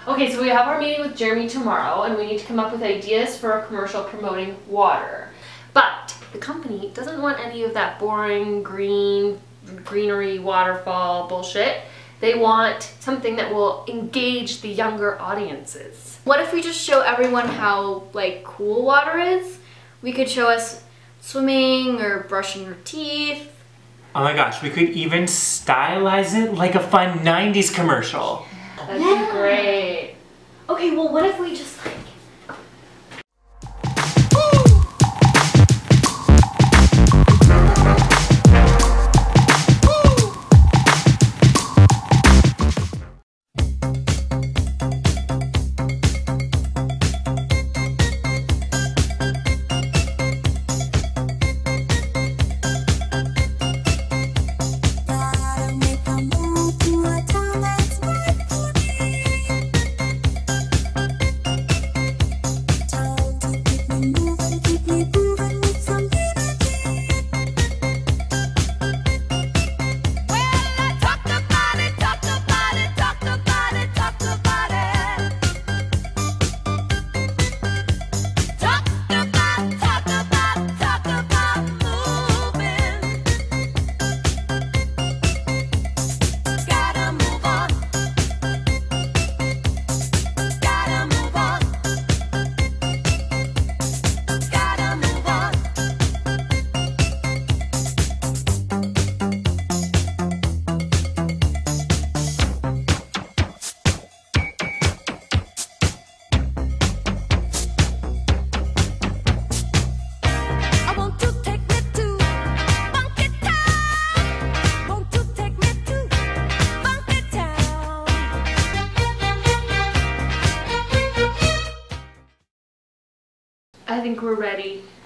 Okay, so we have our meeting with Jeremy tomorrow, and we need to come up with ideas for a commercial promoting water. But the company doesn't want any of that boring greenery waterfall bullshit. They want something that will engage the younger audiences. What if we just show everyone how like cool water is? We could show us swimming or brushing your teeth. Oh my gosh, we could even stylize it like a fun 90s commercial. That'd be great. Okay, well what if we just like... I think we're ready.